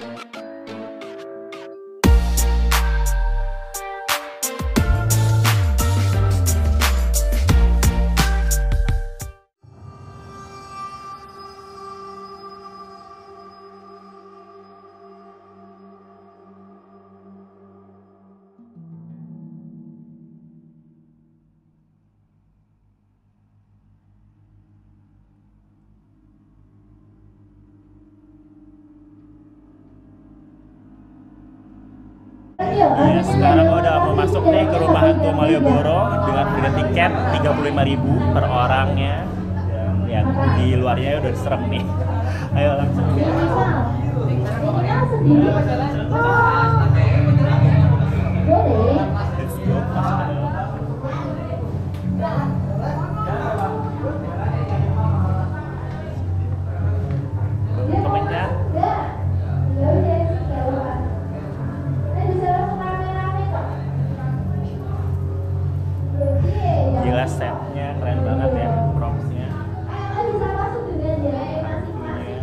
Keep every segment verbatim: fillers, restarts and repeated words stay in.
Ya, sekarang udah mau masuk nih ke rumah hantu Malioboro dengan harga tiket tiga puluh lima ribu per orangnya. Dan lihat di luarnya udah serem nih. Ayo langsung. Let's go. Komentar. Gila, setnya keren banget ya, propsnya, hantunya,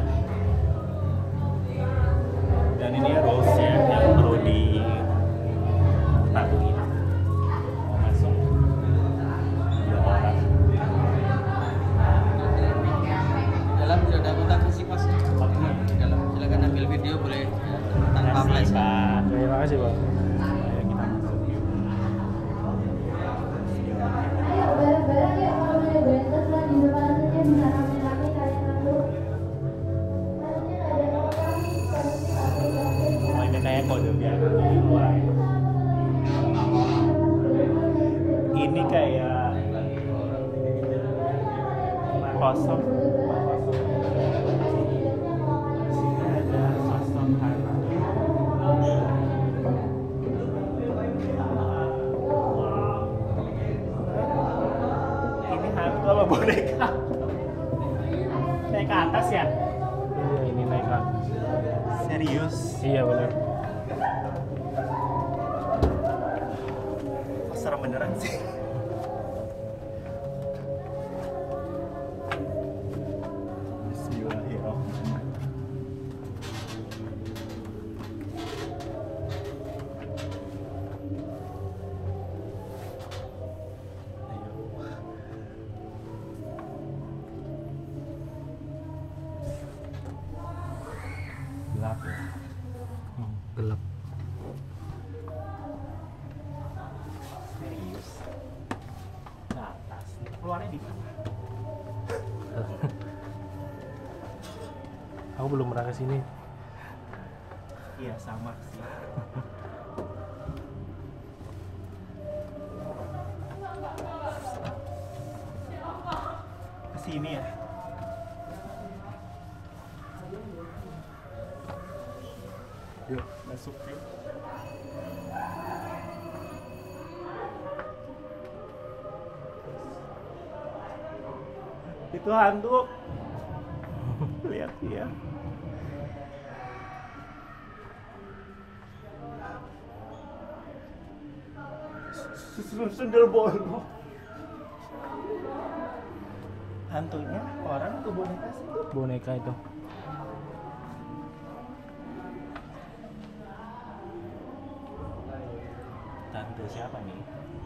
dan ini rules-nya yang perlu dipatuhi. Mau masuk dua orang. Dalam tidak ada kontak fisik mas. Di dalam silakan ambil video boleh tanpa flash. Terima kasih Pak. Ayo kita masuk yuk. Bareng-bareng ya, kalau mau nyobain tes lah di depan saja bisa rame-rame kalian lalu. Harusnya nggak ada orang nih, harusnya aplikasi. Oh, ini kayak kode biasa di luar. Ini kayak kosong. Sini ada sosok hantu. Ini hantu apa boneka? Naik ke atas ya? Iya, ini naik ke atas. Serius? Iya benar. Kok serem beneran sih? Bismillahirrahmanirrahim. Gelap ya? Hmm, gelap. Serius? Ke atas. Keluarnya di mana? Aku belum pernah ke sini. Iya, sama sih. Ke sini ya? Yuk, masuk yuk. Itu hantu. Lihat dia. Sundel bolong. Hantunya orang atau boneka sih? Boneka itu. Tante siapa nih?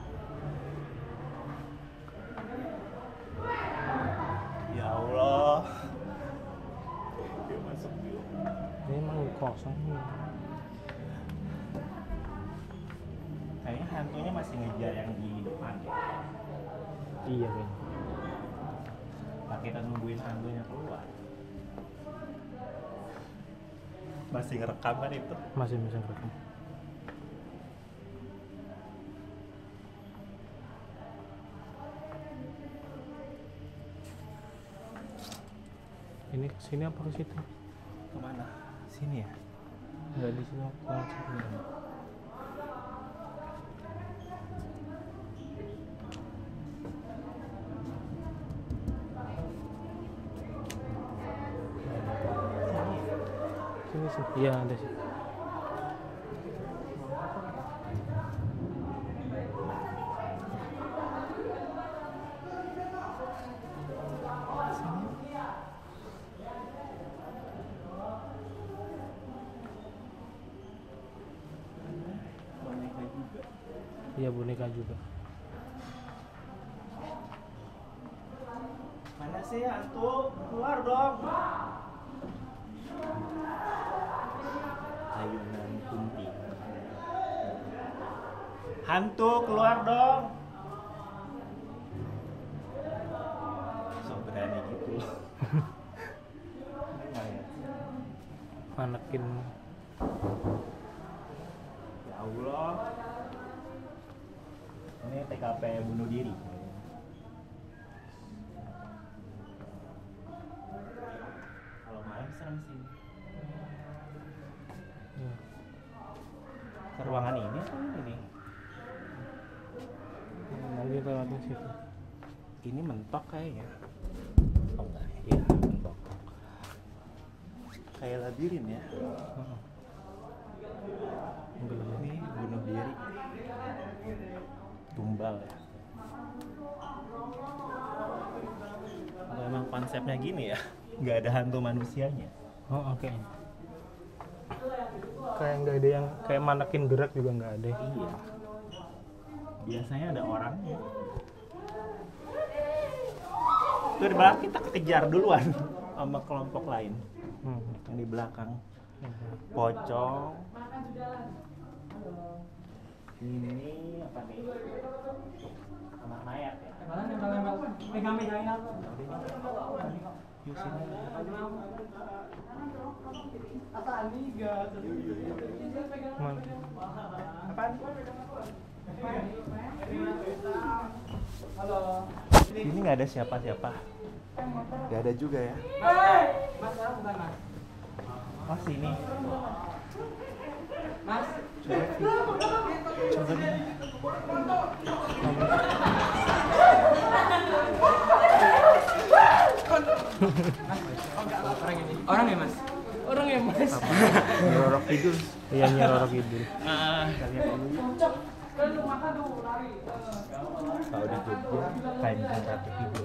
Ya Allah. Yuk masuk yuk. Ini emang kosong nih. Kayaknya hantunya masih ngejar yang di depan ya. Iya kayaknya. Nah, kita nungguin hantunya keluar. Masih ngerekam kan itu? Masih bisa ngerekam. Ini kesini apa ke situ? Kemana? Sini ya? Enggak di sini aku langsung. Sini sih. Iya ada sih. Iya, boneka juga. Mana sih hantu? Keluar dong. Ayunan kunti. Hantu keluar dong. So berani gitu. Manekin. Ya Allah. Ini T K P bunuh diri. Kalau malam serem sih. Iya. Ke ruangan ini atau ini? Nanti lewatnya situ. Ini mentok kayaknya. Oh enggak, iya mentok. Kayak labirin ya. Heeh. Enggak lah. Ini bunuh diri. Tumbal ya. Kalau emang konsepnya gini ya, nggak ada hantu manusianya. Oh, oke. Kayak nggak ada yang kayak manekin gerak juga nggak ada. Iya. Biasanya ada orangnya. Tuh di belakang kita kekejar duluan sama kelompok lain. Hmm. Yang di belakang. Pocong. Ini apa nih? Kamar mayat ya. Yuk sini. Mana? Apaan? Ini nggak ada siapa-siapa. Nggak ada juga ya. Oh sini. Mas, Coba nih. orang ya mas? Orang ya mas? Nyerorok tidur. Iya, nyerorok Kidul. Ah, kalian dulu. Kalau di Jogja kayak bikin ratu tidur.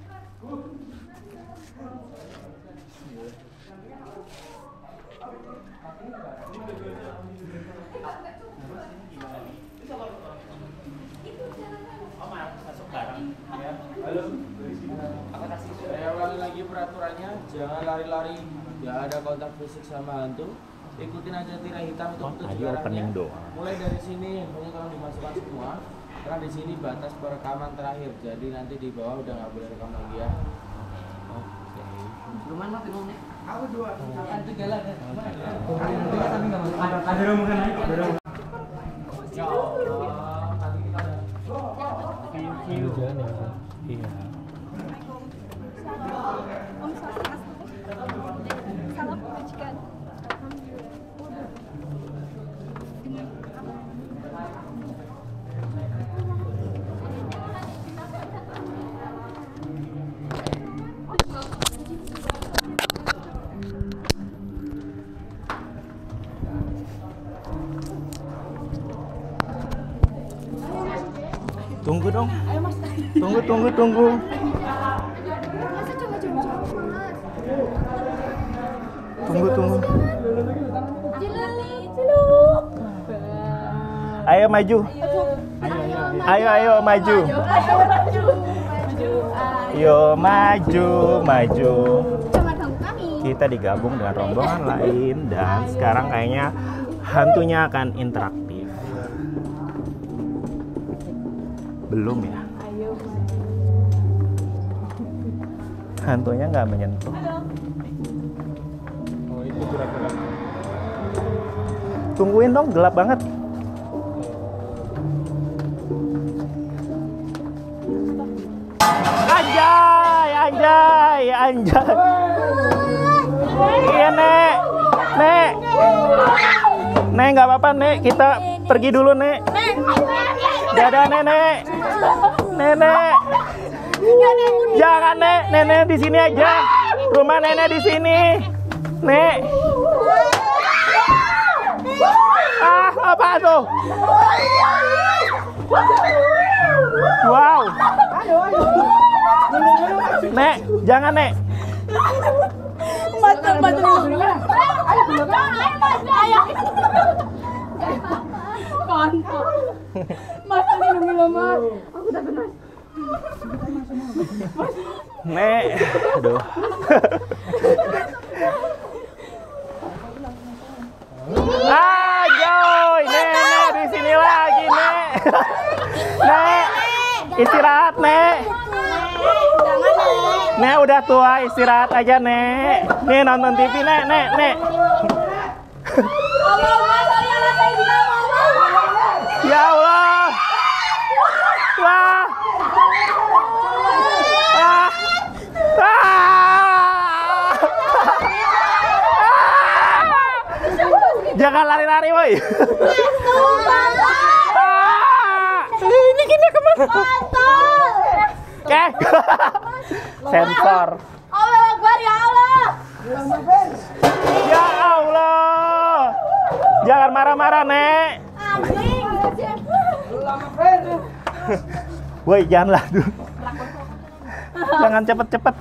Masuk bareng ya. Halo. Saya ulangi lagi peraturannya, jangan lari-lari, nggak ada kontak fisik sama hantu. Ikutin aja tirai hitam untuk Oh, tutup tadi jaraknya. opening doang. Mulai dari sini, handphonenya tolong dimasukkan semua. Karena di sini batas perekaman terakhir, jadi nanti di bawah udah nggak boleh rekam lagi ya. Lumayan mah bingung nih. Aku dua. Itu jalan ya. Tapi nggak mau. Ada ada rombongan naik. Ya Allah, tadi kita ada. Ini jalan ya. Iya. Om Swastiastu. Salam kebajikan. Tunggu dong. Tunggu, tunggu, tunggu. Masa coba coba mas. Tunggu, tunggu. Cilali, ciluk. Ayo maju. Ayo, ayo maju. Ayo maju. Maju. Yo maju, maju. Jangan ganggu kami. Kita digabung dengan rombongan lain dan sekarang kayaknya hantunya akan interaktif. Belum ya? Hantunya nggak menyentuh. Oh, itu gerak-gerak. Tungguin dong, gelap banget. Anjay, anjay, anjay. Iya, Nek. Nek. Nek, nggak apa-apa, Nek. Kita pergi dulu, Nek. Dadah, Nenek. Nenek. Jangan, Nek. Nenek di sini aja. Rumah Nenek di sini. Nek. Ah, apa tuh? Wow. Nek, jangan, Nek. Mas, mas dulu. Ayo, ayo, ayo, mas, ayo. Kontol. Mas, Allah, Mas. Aku takut, Mas. Nek. Aduh. Ah, Joy, Nek, di sini lagi, Nek. Nek, istirahat, Nek. Jangan, Nek. Nek udah tua, istirahat aja, Nek. Nih nonton T V, Nek, Nek, Nek. Allah, Mas, saya rasa dia mau. Ya Allah. Wah. Ah. Ah. Jangan lari-lari, woi. Ah. Ini gini kemana? Oke. Sensor. Allah Akbar, ya Allah. Ya Allah. Jangan marah-marah, Nek. Anjing. Woi, janganlah dulu. Jangan cepet-cepet.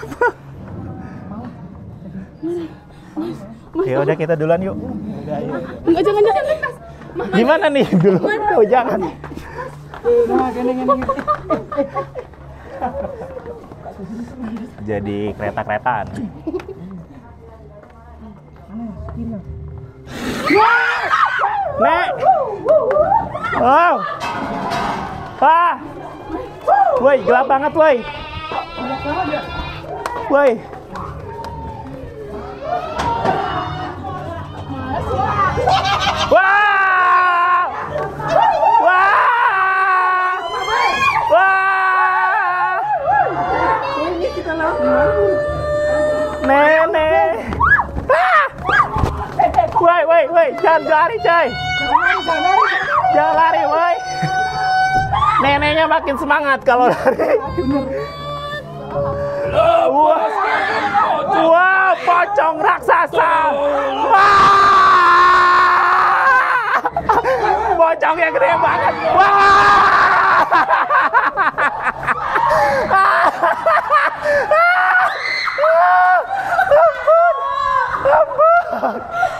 Ya udah kita duluan yuk. Udah, yuk. Enggak, jangan, jangan. Gimana nih dulu? Oh, jangan. Jadi kereta-keretaan. Nek. Wow. Wah. Woi, gelap banget, woi. Woi. Wow. Wow. Wow. Nenek. Ah. Woi, woi, woi, jangan lari, coy. Jangan lari, woi. Neneknya makin semangat kalau lari. Wah, wah, pocong raksasa. Wah, pocongnya gede banget. Wah. Ampun, ampun.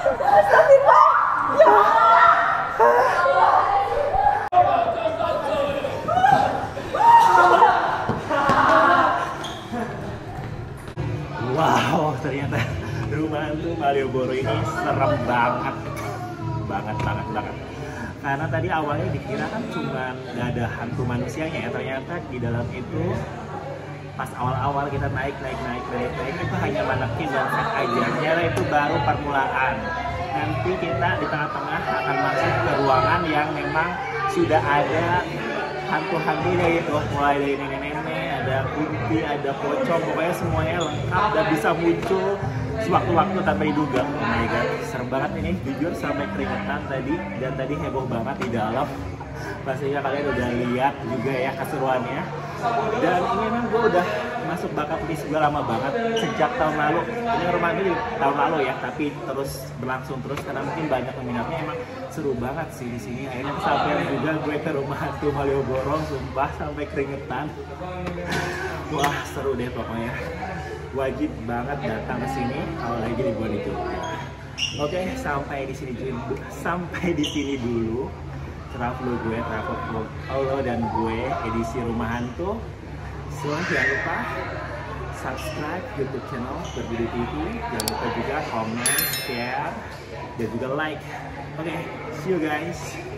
Wow, ternyata rumah hantu Malioboro ini serem banget, banget, banget, banget. Karena tadi awalnya dikira kan cuma nggak ada hantu manusianya ya, ternyata di dalam itu pas awal-awal kita naik, naik, naik, naik, naik itu hanya manekin dan set aja. Ternyata itu baru permulaan. Nanti kita di tengah-tengah akan masuk ke ruangan yang memang sudah ada hantu-hantunya gitu, mulai dari nenek-nenek, ada kunti, ada pocong, pokoknya semuanya lengkap dan bisa muncul sewaktu-waktu tanpa diduga. Oh my god, serem banget ini, jujur sampai keringetan tadi, dan tadi heboh banget di dalam. Pastinya kalian udah lihat juga ya keseruannya. Dan ini memang gue udah masuk bakat list gue lama banget sejak tahun lalu. Ini rumah ini tahun lalu ya, tapi terus berlangsung terus karena mungkin banyak peminatnya. Emang seru banget sih di sini. Akhirnya kesampaian juga gue ke rumah hantu Malioboro, sumpah sampai keringetan. Wah seru deh pokoknya. Wajib banget datang ke sini kalau lagi liburan di Jogja. Oke, sampai di sini dulu. Sampai di sini dulu. Travel gue, travel vlog Allah dan gue edisi Rumah Hantu. So jangan lupa subscribe YouTube channel Berbudi T V. Jangan lupa juga comment, share, dan juga like. Oke, okay, see you guys.